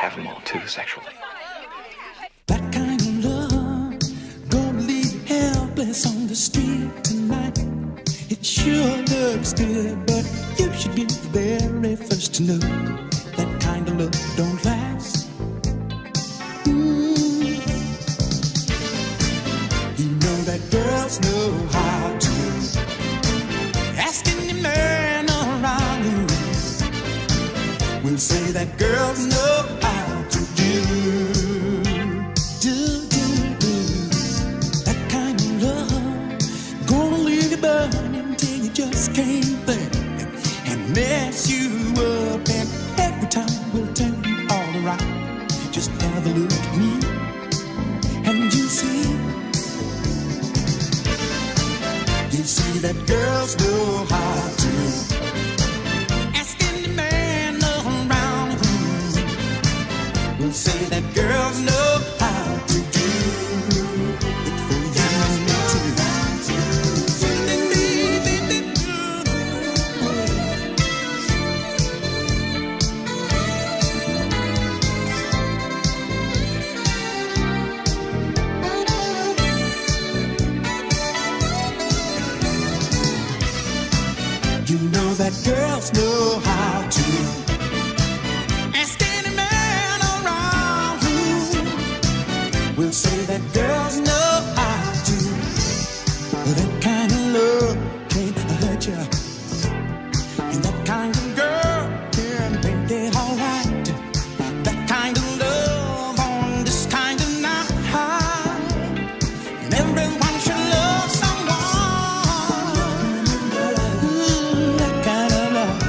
have them all too, sexually. That kind of love gonna leave you helpless on the street tonight. It sure looks good, but you should be the very first to know that kind of love don't last. You know that girls know how to ask any man around you. We'll say that girls know how to do that kind of love. Gonna leave you burning till you just can't think and mess you up, and every time we'll turn you all around. Just have a look at me and you see that girls know how to ask any man around. We'll say that girls know how to do it for you and me too. You know that girls know how to ask any man around. We'll say that girls know how to. That kind of love can't hurt you, and that kind of girl can make it alright. That kind of love on this kind of night, and everyone should love someone. That kind of love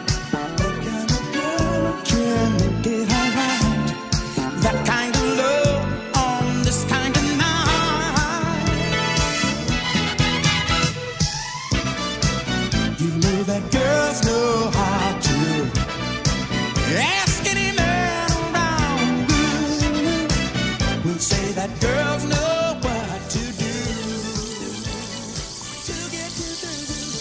can make it alright. That kind of love on this kind of night. You know that girls know how to ask any man around. We'll say that girls know what to do to get you through.